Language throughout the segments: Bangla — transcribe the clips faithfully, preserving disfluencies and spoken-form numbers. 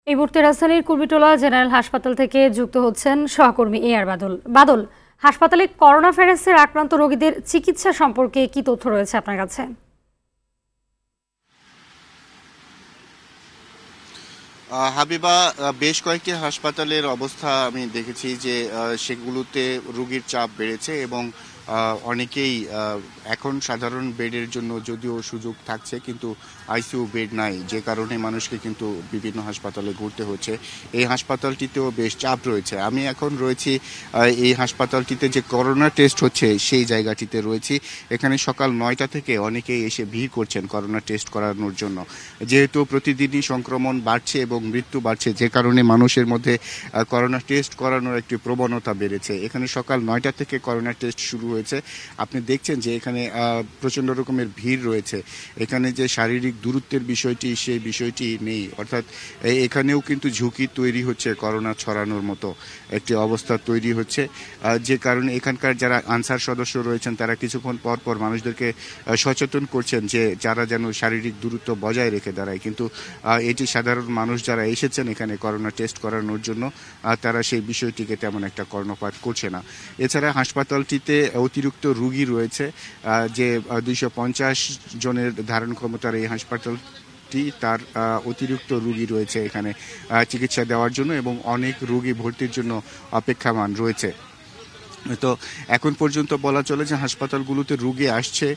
এই মুহূর্তে রাজধানীর কুর্মিটোলা জেনারেল হাসপাতাল থেকে যুক্ত হচ্ছেন সহকর্মী এ আর বাদল। বাদল, হাসপাতালে করোনা ভাইরাসের আক্রান্ত রোগীদের চিকিৎসা সম্পর্কে কি তথ্য রয়েছে আপনার কাছে? হাবিবা, বেশ কয়েকটি হাসপাতালের অবস্থা আমি দেখেছি যে সেগুলোতে রোগীর চাপ বেড়েছে এবং অনেকেই এখন সাধারণ বেডের জন্য যদিও সুযোগ থাকছে কিন্তু আইসিইউ বেড নাই, যে কারণে মানুষকে কিন্তু বিভিন্ন হাসপাতালে ঘুরতে হচ্ছে। এই হাসপাতালটিতেও বেশ চাপ রয়েছে। আমি এখন রয়েছি এই হাসপাতালটিতে যে করোনা টেস্ট হচ্ছে সেই জায়গাটিতে রয়েছি। এখানে সকাল নয়টা থেকে অনেকেই এসে ভিড় করছেন করোনা টেস্ট করানোর জন্য। যেহেতু প্রতিদিনই সংক্রমণ বাড়ছে এবং মৃত্যু বাড়ছে, যে কারণে মানুষের মধ্যে করোনা টেস্ট করানোর একটি প্রবণতা বেড়েছে। এখানে সকাল নয়টা থেকে করোনা টেস্ট শুরু হয়েছে। আপনি দেখছেন যে এখানে প্রচণ্ড রকমের ভিড় রয়েছে। এখানে যে শারীরিক দূরত্বের বিষয়টি সেই বিষয়টি নেই, অর্থাৎ এখানেও কিন্তু ঝুঁকি তৈরি হচ্ছে, করোনা ছড়ানোর মতো একটি অবস্থা তৈরি হচ্ছে, যে কারণে এখানকার যারা আনসার সদস্য রয়েছেন তারা কিছুক্ষণ পর পর মানুষদেরকে সচেতন করছেন যে যারা যেন শারীরিক দূরত্ব বজায় রেখে দাঁড়ায়। কিন্তু এটি সাধারণ মানুষ যারা এসেছেন এখানে করোনা টেস্ট করানোর জন্য তারা সেই বিষয়টিকে তেমন একটা কর্ণপাত করছে না। এছাড়া হাসপাতালটিতে অতিরিক্ত রোগী রয়েছে, যে দুইশো পঞ্চাশ জনের ধারণ ক্ষমতার এই হাসপাতালটি তার অতিরিক্ত রোগী রয়েছে এখানে চিকিৎসা দেওয়ার জন্য এবং অনেক রোগী ভর্তির জন্য অপেক্ষামান রয়েছে। তো এখন পর্যন্ত বলা চলে যে হাসপাতালগুলোতে রোগী আসছে,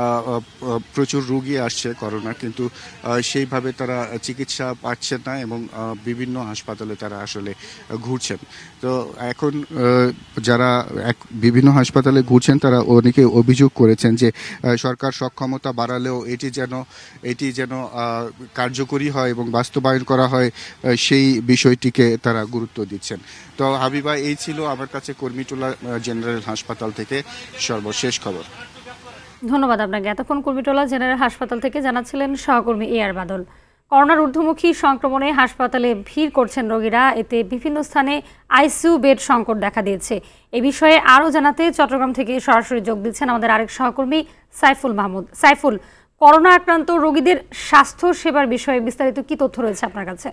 প্রচুর রোগী আসছে করোনা, কিন্তু সেইভাবে তারা চিকিৎসা পাচ্ছে না এবং বিভিন্ন হাসপাতালে তারা আসলে ঘুরছেন। তো এখন যারা এক বিভিন্ন হাসপাতালে ঘুরছেন তারা অনেকে অভিযোগ করেছেন যে সরকার সক্ষমতা বাড়ালেও এটি যেন এটি যেন কার্যকরী হয় এবং বাস্তবায়ন করা হয় সেই বিষয়টিকে তারা গুরুত্ব দিচ্ছেন। তো হাবিবা, এই ছিল আমার কাছে কুর্মিটোলা জেনারেল হাসপাতাল থেকে সর্বশেষ খবর। ধন্যবাদ আপনাকে। এতক্ষণ কুর্মিটোলা জেনারেল হাসপাতাল থেকে জানাচ্ছিলেন সহকর্মী এ আর বাদল। করোনার ঊর্ধ্বমুখী সংক্রমণে হাসপাতালে ভিড় করছেন রোগীরা, এতে বিভিন্ন স্থানে আইসিইউ বেড সংকট দেখা দিয়েছে। এ বিষয়ে আরও জানাতে চট্টগ্রাম থেকে সরাসরি যোগ দিচ্ছেন আমাদের আরেক সহকর্মী সাইফুল মাহমুদ। সাইফুল, করোনা আক্রান্ত রোগীদের স্বাস্থ্য সেবার বিষয়ে বিস্তারিত কি তথ্য রয়েছে আপনার কাছে?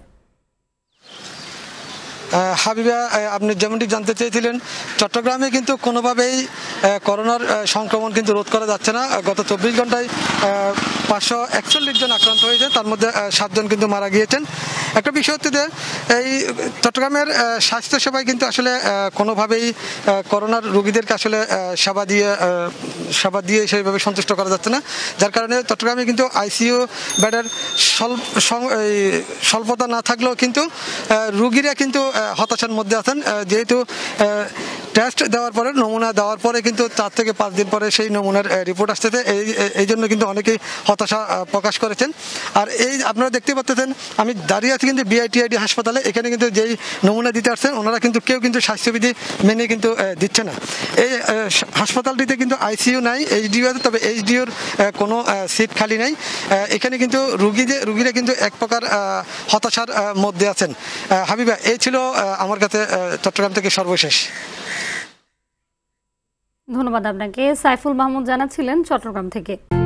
হাবিবা, আপনি যেমনটি জানতে চেয়েছিলেন, চট্টগ্রামে কিন্তু কোনোভাবেই করোনার সংক্রমণ কিন্তু রোধ করা যাচ্ছে না। গত চব্বিশ ঘন্টায় পাঁচশো একচল্লিশ জন আক্রান্ত হয়েছে, তার মধ্যে সাতজন কিন্তু মারা গিয়েছেন। একটা বিষয় হচ্ছে যে এই চট্টগ্রামের স্বাস্থ্যসেবায় কিন্তু আসলে কোনোভাবেই করোনার রোগীদেরকে আসলে সেবা দিয়ে সেবা দিয়ে সেইভাবে সন্তুষ্ট করা যাচ্ছে না, যার কারণে চট্টগ্রামে কিন্তু আইসিইউ বেডের স্বল্পতা না থাকলেও কিন্তু রোগীরা কিন্তু হতাশার মধ্যে আছেন। যেহেতু টেস্ট দেওয়ার পরে নমুনা দেওয়ার পরে কিন্তু চার থেকে পাঁচ দিন পরে সেই নমুনার রিপোর্ট আসতেছে, এই এই জন্য কিন্তু অনেকেই হতাশা প্রকাশ করেছেন। আর এই আপনারা দেখতে পাচ্ছেন আমি দাঁড়িয়ে আছি কিন্তু বিআইটিআইডি হাসপাতালে। এখানে কিন্তু যেই নমুনা দিতে আসছেন ওনারা কিন্তু কেউ কিন্তু স্বাস্থ্যবিধি মেনে কিন্তু দিচ্ছে না। এই হাসপাতালটিতে কিন্তু আইসিইউ নাই, এইচডিইউ আছে, তবে এইচডিইউর কোনো সিট খালি নাই। এখানে কিন্তু রুগীদের রুগীরা কিন্তু এক প্রকার হতাশার মধ্যে আছেন। হাবিবা, এই ছিল আমার কাছে চট্টগ্রাম থেকে সর্বশেষ। ধন্যবাদ আপনাকে। সাইফুল মাহমুদ জানাচ্ছিলেন চট্টগ্রাম থেকে।